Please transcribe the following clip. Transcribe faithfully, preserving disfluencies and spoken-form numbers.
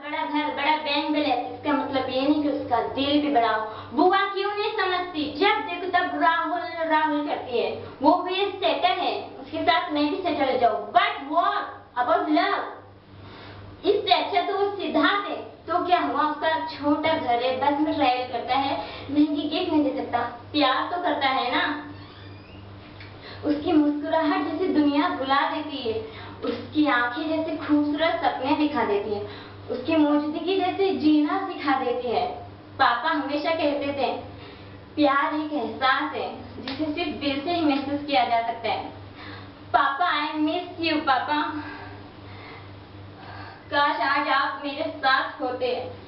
बड़ा घर, बड़ा बैंक बैलेंस, इसका मतलब ये नहीं कि उसका दिल भी बड़ा हो। बुआ क्यों नहीं समझती? जब देखो तब राहुल राहुल करती है। वो भी सेटल है, उसके साथ मैं भी सेटल जाऊँ। But what about love? इससे अच्छा तो वो सिद्धार्थ है। तो क्या हुआ, उसका छोटा घर है, बस में ट्रैवल करता है, महंगी गिफ्ट नहीं दे सकता, प्यार तो करता है ना। उसकी मुस्कुराहट जैसे दुनिया भुला देती है, उसकी आंखें जैसे खूबसूरत सपने दिखा देती है, उसकी मौजूदगी जैसे जीना सिखा देती है। पापा हमेशा कहते थे प्यार एक एहसास है जिसे सिर्फ दिल से ही महसूस किया जा सकता है। पापा आई मिस यू पापा, काश आज आप मेरे साथ होते।